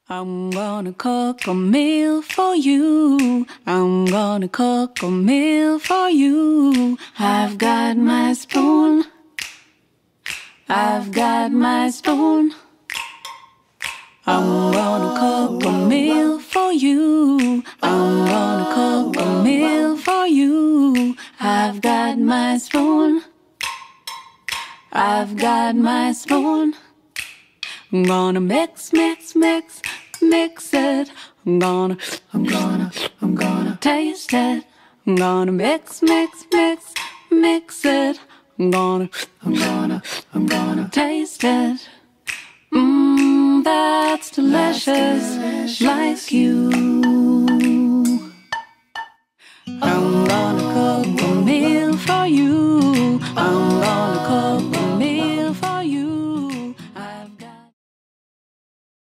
I'm gonna cook a meal for you. I'm gonna cook a meal for you. I've got my spoon. I've got my spoon. I'm gonna cook a meal for you. I'm gonna cook a meal for you. I've got my spoon. I've got my spoon. I'm gonna mix, mix, mix, mix it. I'm gonna taste it. I'm gonna mix, mix, mix, mix it. I'm gonna taste it. Mmm, that's delicious, like you.